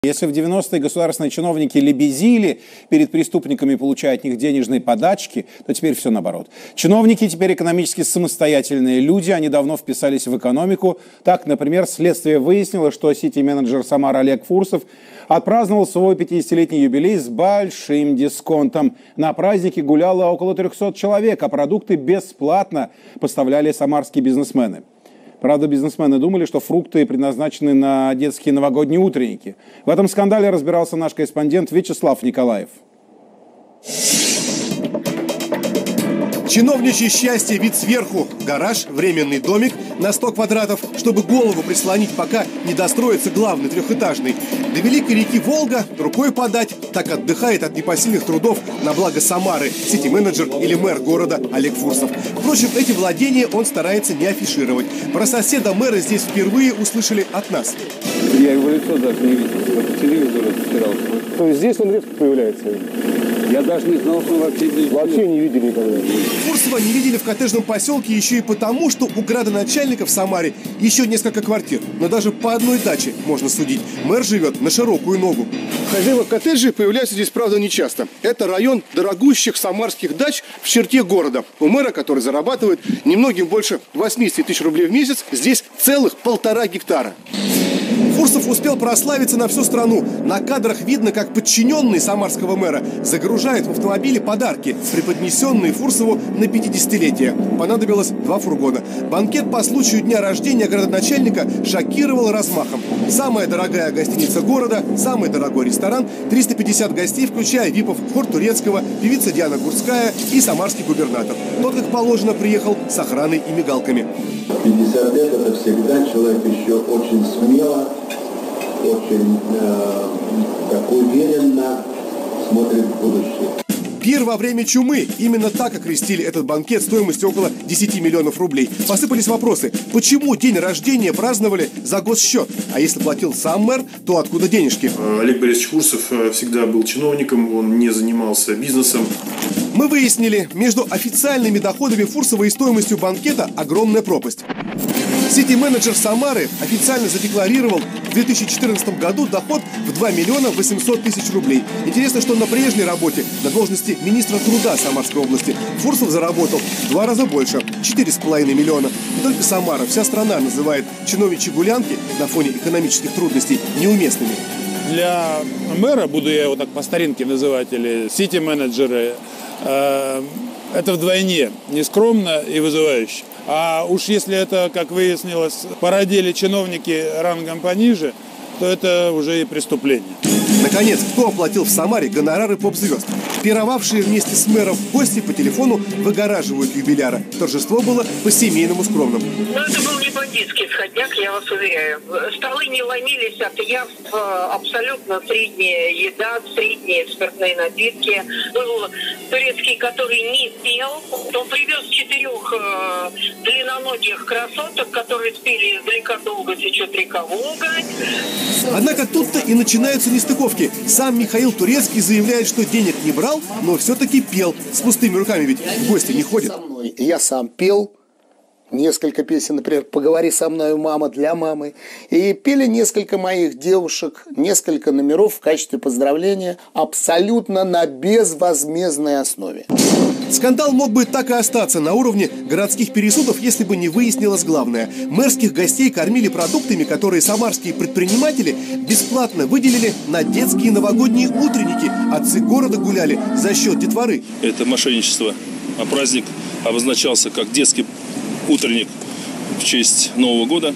Если в 90-е государственные чиновники лебезили перед преступниками, получая от них денежные подачки, то теперь все наоборот. Чиновники теперь экономически самостоятельные люди, они давно вписались в экономику. Так, например, следствие выяснило, что сити-менеджер Самары Олег Фурсов отпраздновал свой 50-летний юбилей с большим дисконтом. На празднике гуляло около 300 человек, а продукты бесплатно поставляли самарские бизнесмены. Правда, бизнесмены думали, что фрукты предназначены на детские новогодние утренники. В этом скандале разбирался наш корреспондент Вячеслав Николаев. Чиновничье счастье, вид сверху. Гараж, временный домик на 100 квадратов, чтобы голову прислонить, пока не достроится главный трехэтажный. До великой реки Волга рукой подать. Так отдыхает от непосильных трудов на благо Самары сити-менеджер или мэр города Олег Фурсов. Впрочем, эти владения он старается не афишировать. Про соседа мэра здесь впервые услышали от нас. Я его лицо даже не видел, как по телевизору разбирался. То есть здесь он редко появляется? Я даже не знал, что он вообще не видели никогда. Фурсова не видели в коттеджном поселке еще и потому, что у градоначальника в Самаре еще несколько квартир. Но даже по одной даче можно судить. Мэр живет на широкую ногу. Хозяева коттеджей появляются здесь, правда, нечасто. Это район дорогущих самарских дач в черте города. У мэра, который зарабатывает немногим больше 80 тысяч рублей в месяц, здесь целых 1,5 гектара. Фурсов успел прославиться на всю страну. На кадрах видно, как подчиненный самарского мэра загружает в автомобили подарки, преподнесенные Фурсову на 50-летие. Понадобилось 2 фургона. Банкет по случаю дня рождения градоначальника шокировал размахом. Самая дорогая гостиница города, самый дорогой ресторан, 350 гостей, включая випов хор турецкого, певица Диана Гурцкая и самарский губернатор. Тот, как положено, приехал с охраной и мигалками. 50 лет – это всегда человек еще очень смело, очень так уверенно смотрит в будущее. Пир во время чумы. Именно так окрестили этот банкет стоимостью около 10 миллионов рублей. Посыпались вопросы. Почему день рождения праздновали за госсчет? А если платил сам мэр, то откуда денежки? Олег Борисович Фурсов всегда был чиновником, он не занимался бизнесом. Мы выяснили, между официальными доходами Фурсова и стоимостью банкета огромная пропасть. Сити-менеджер Самары официально задекларировал в 2014 году доход в 2 миллиона 800 тысяч рублей. Интересно, что на прежней работе, на должности министра труда Самарской области, Фурсов заработал в 2 раза больше – 4,5 миллиона. Не только Самара, вся страна называет чиновничьи гулянки на фоне экономических трудностей неуместными. Для мэра, буду я его так по старинке называть, или сити-менеджеры, это вдвойне нескромно и вызывающе. А уж если это, как выяснилось, породили чиновники рангом пониже, то это уже и преступление. Наконец, кто оплатил в Самаре гонорары поп-звезд? Пировавшие вместе с мэром гости по телефону выгораживают юбиляра. Торжество было по-семейному скромным. Но это был не бандитский сходняк, я вас уверяю. Столы не ломились от явств, абсолютно средняя еда, средние спиртные напитки. Был турецкий, который не пел. Он привез 4 длинноногих красоток, которые спели «Издалека долго течет река Волга». Однако тут-то и начинаются нестыковки. Сам Михаил Турецкий заявляет, что денег не брал, но все-таки пел. С пустыми руками ведь в гости не ходит. Я сам пел несколько песен, например, «Поговори со мной, мама», для мамы. И пели несколько моих девушек, несколько номеров в качестве поздравления абсолютно на безвозмездной основе. Скандал мог бы так и остаться на уровне городских пересудов, если бы не выяснилось главное. Мэрских гостей кормили продуктами, которые самарские предприниматели бесплатно выделили на детские новогодние утренники. Отцы города гуляли за счет детворы. Это мошенничество. А праздник обозначался как детский утренник в честь Нового года.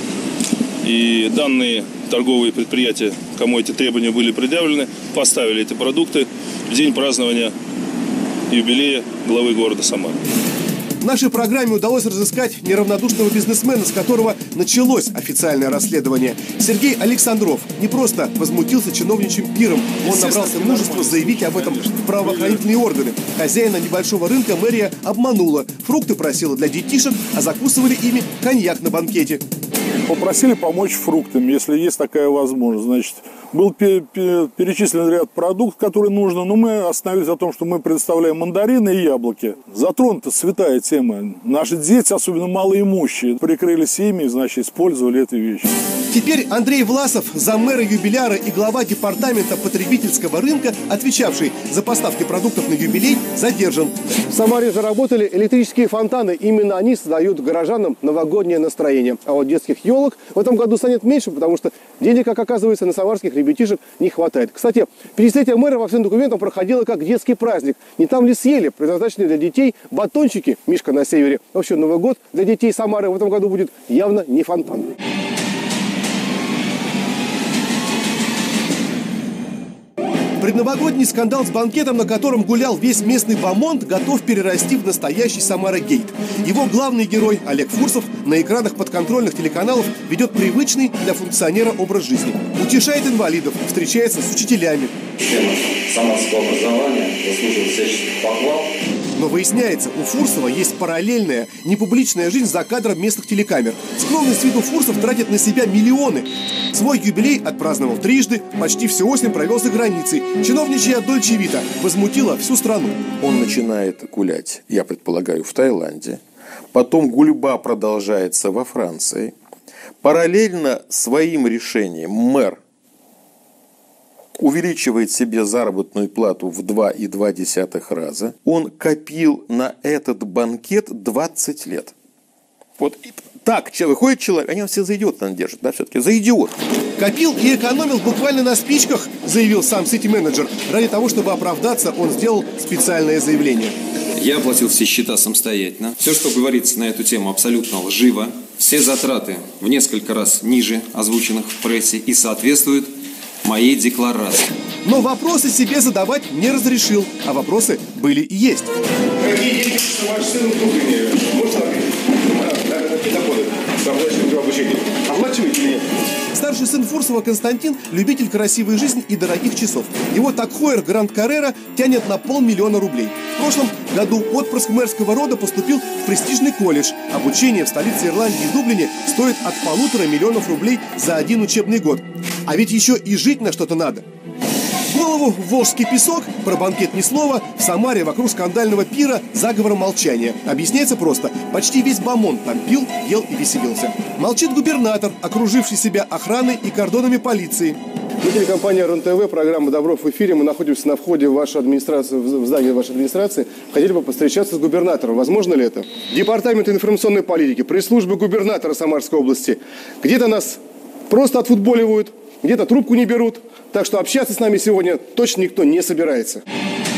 И данные торговые предприятия, кому эти требования были предъявлены, поставили эти продукты в день празднования юбилея главы города Самары. В нашей программе удалось разыскать неравнодушного бизнесмена, с которого началось официальное расследование. Сергей Александров не просто возмутился чиновничьим пиром. Он набрался мужества заявить об этом в правоохранительные органы. Хозяина небольшого рынка мэрия обманула. Фрукты просила для детишек, а закусывали ими коньяк на банкете. Попросили помочь фруктами, если есть такая возможность. Значит, Был перечислен ряд продуктов, которые нужно, но мы остановились о том, что мы предоставляем мандарины и яблоки. Затронута святая тема. Наши дети, особенно малоимущие, прикрыли семьи, значит, использовали эту вещь. Теперь Андрей Власов, заммэра юбиляра и глава департамента потребительского рынка, отвечавший за поставки продуктов на юбилей, задержан. В Самаре заработали электрические фонтаны. Именно они создают горожанам новогоднее настроение. А вот детских елок в этом году станет меньше, потому что денег, как оказывается, на самарских ребятишек не хватает. Кстати, 50-летие мэра во всем документам проходило как детский праздник. Не там ли съели предназначенные для детей батончики «Мишка на севере». В общем, Новый год для детей Самары в этом году будет явно не фонтан. Предновогодний скандал с банкетом, на котором гулял весь местный бомонд, готов перерасти в настоящий Самара-гейт. Его главный герой Олег Фурсов на экранах подконтрольных телеканалов ведет привычный для функционера образ жизни. Утешает инвалидов, встречается с учителями. Тема самарского образования заслуживает всяческих похвал. Но выясняется, у Фурсова есть параллельная, непубличная жизнь за кадром местных телекамер. Скромный с виду Фурсов тратит на себя миллионы. Свой юбилей отпраздновал трижды, почти всю осень провел за границей. Чиновничья Дольче Вита возмутила всю страну. Он начинает гулять, я предполагаю, в Таиланде. Потом гульба продолжается во Франции. Параллельно своим решением мэр увеличивает себе заработную плату в 2,2 раза. Он копил на этот банкет 20 лет. Вот так выходит человек, они все за идиота держат, да, все-таки за идиот. Копил и экономил буквально на спичках, заявил сам сити-менеджер. Ради того, чтобы оправдаться, он сделал специальное заявление. Я оплатил все счета самостоятельно. Все, что говорится на эту тему, абсолютно лживо. Все затраты в несколько раз ниже озвученных в прессе и соответствуют моей декларации. Но вопросы себе задавать не разрешил, а вопросы были и есть. Какие деньги, что ваш сын внутренний? Можно какие доходы? Оплачиваете обучение? Оплачиваете или нет? Старший сын Фурсова Константин – любитель красивой жизни и дорогих часов. Его Таг-Хойер Гранд Каррера тянет на 500 000 рублей. В прошлом году отпрыск мэрского рода поступил в престижный колледж. Обучение в столице Ирландии Дублине стоит от 1,5 миллиона рублей за один учебный год. А ведь еще и жить на что-то надо. В голову в волжский песок, про банкет ни слова, в Самаре вокруг скандального пира заговора молчания. Объясняется просто. Почти весь бомонд там пил, ел и веселился. Молчит губернатор, окруживший себя охраной и кордонами полиции. Мы телекомпания РЕН-ТВ, программа «Добро» в эфире. Мы находимся на входе в вашу администрацию, в здании вашей администрации. Хотели бы повстречаться с губернатором. Возможно ли это? Департамент информационной политики, пресс-службы губернатора Самарской области. Где-то нас просто отфутболивают, где-то трубку не берут. Так что общаться с нами сегодня точно никто не собирается.